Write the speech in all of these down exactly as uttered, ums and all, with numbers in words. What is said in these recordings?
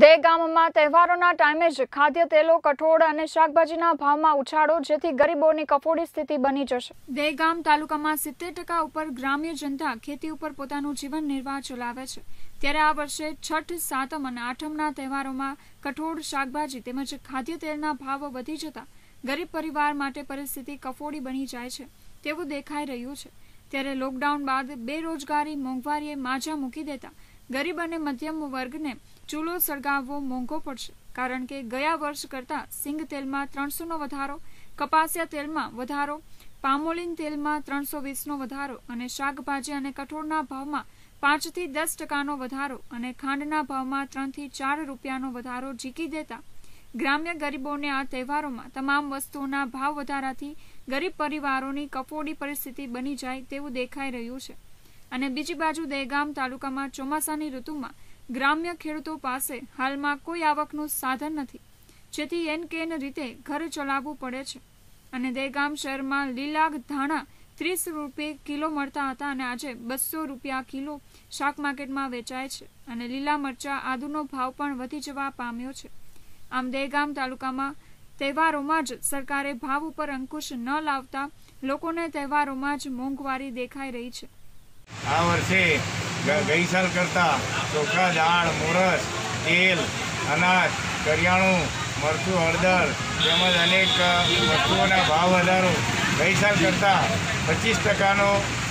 દહેગામમાં તહેવારોના ટાઈમે જ ખાદ્ય તેલો, કઠોળ અને શાકભાજીના ભાવમાં ઉછાળો, જેથી ગરીબોની કફોડી સ્થિતિ બની જશે। દહેગામ તાલુકામાં સિત્તેર ટકા ઉપર ગ્રામ્ય જનતા ખેતી ઉપર પોતાનું જીવન નિર્વાહ ચલાવે છે। ત્યારે આ વર્ષે છઠ, સાતમ અને આઠમના તહેવારોમાં કઠોળ, શાકભાજી તેમજ ખાદ્ય તેલના ભાવ વધી જતા ગરીબ પરિવાર માટે પરિસ્થિતિ કફોડી બની જાય છે તેવું દેખાઈ રહ્યું છે। ત્યારે લોકડાઉન બાદ બેરોજગારી, મોંઘવારીએ માજા મૂકી દેતા ગરીબ અને મધ્યમ વર્ગને ચૂલો સળગાવવો મોંઘો પડશે, કારણ કે ગયા વર્ષ કરતા સિંગ તેલમાં ત્રણસો નો વધારો, કપાસિયા તેલમાં વધારો, પામોલીન તેલમાં ત્રણસો વીસ નો વધારો અને શાકભાજી અને કઠોળના ભાવમાં પાંચ થી દસ ટકાનો વધારો અને ખાંડના ભાવમાં ત્રણ થી ચાર રૂપિયાનો વધારો ઝીકી દેતા ગ્રામ્ય ગરીબોને આ તહેવારોમાં તમામ વસ્તુઓના ભાવ વધારાથી ગરીબ પરિવારોની કફોડી પરિસ્થિતિ બની જાય તેવું દેખાઈ રહ્યું છે। અને બીજી બાજુ દહેગામ તાલુકામાં ચોમાસાની ઋતુમાં ગ્રામ્ય ખેડૂતો પાસે હાલમાં કોઈ આવકનું સાધન નથી, જેથી એન કેન રીતે ઘર ચલાવવું પડે છે। અને દહેગામ શહેરમાં લીલા ધાણા ત્રીસ રૂપિયા કિલો મળતા હતા અને આજે બસો રૂપિયા કિલો શાક માર્કેટમાં વેચાય છે અને લીલા મરચા, આદુનો ભાવ પણ વધી જવા પામ્યો છે। આમ દહેગામ તાલુકામાં તહેવારોમાં જ સરકારે ભાવ ઉપર અંકુશ ન લાવતા લોકોને તહેવારોમાં જ મોંઘવારી દેખાઈ રહી છે। આ વર્ષે ગઈ સાલ કરતા ચોખા, દાળ, મોરસ, તેલ, અનાજ, કરિયાણું, મરચું, હળદર તેમજ અનેક વસ્તુઓના ભાવ વધારો ગઈ સાલ કરતાં પચીસ ટકાનો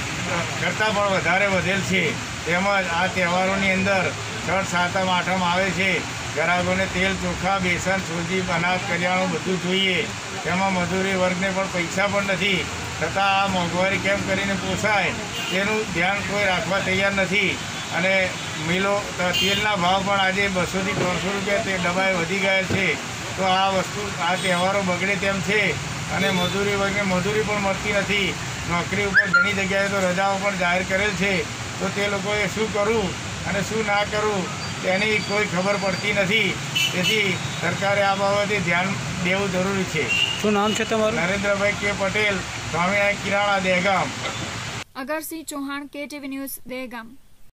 કરતાં પણ વધારે વધેલ છે। તેમજ આ તહેવારોની અંદર છઠ, સાતમ, આઠમ આવે છે, ગ્રાહકોને તેલ, ચોખા, બેસન, સૂજી, અનાજ, કરિયાણું બધું જોઈએ, તેમાં મજૂરી વર્ગને પણ પૈસા પણ નથી, છતાં આ મોંઘવારી કેમ કરીને પોસાય તેનું ધ્યાન કોઈ રાખવા તૈયાર નથી। અને મિલો તેલના ભાવ પણ આજે બસોથી ત્રણસો રૂપિયા તે ડબ્બાએ વધી ગયા છે, તો આ વસ્તુ આ તહેવારો બગડે તેમ છે અને મજૂરી વર્ગને મજૂરી પણ મળતી નથી। નોકરી ઉપર ઘણી જગ્યાએ તો રજાઓ પણ જાહેર કરેલ છે, તો તે લોકોએ શું કરવું અને શું ના કરવું તેની કોઈ ખબર પડતી નથી। તેથી સરકારે આ બાબતે ધ્યાન દેવું જરૂરી છે। શું નામ છે તમારું? નરેન્દ્રભાઈ કે પટેલ, સ્વામિનારાયણ કિરાણા, દહેગામ। અગરસિંહ ચૌહાણ, કે ટીવી ન્યૂઝ, દહેગામ।